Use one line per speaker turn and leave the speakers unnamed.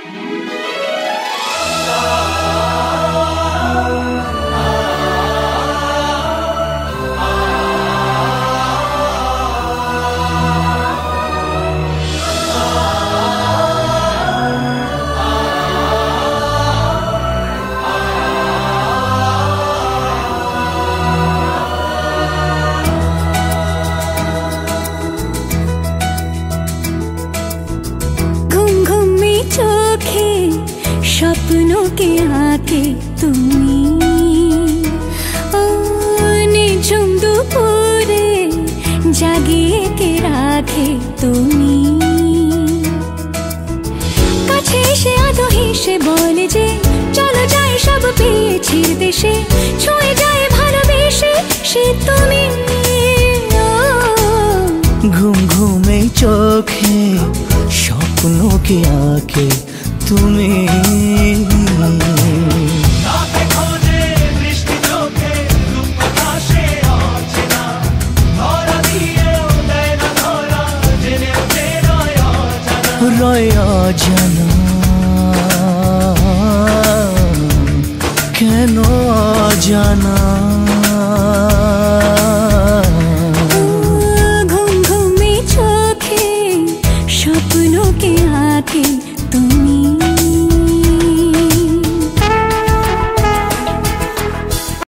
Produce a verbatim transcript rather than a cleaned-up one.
স্বপ্নও কে আঁকে তুমি, ও নিঝুম দুপুরে জাগিয়ে কে রাখে তুমি। কাছে এসে আদো হেসে বলে যে চলো যাই সব পেয়েছি দেশে, ছুঁয়ে যায় ভালোবেসে সে তুমি।
ঘুম ঘুমে চোখে স্বপ্ন কে আঁকে তুমি। রয় অজানা কেন অজানা।
ঘুম ঘুমে চোখে স্বপ্ন কে আঁকে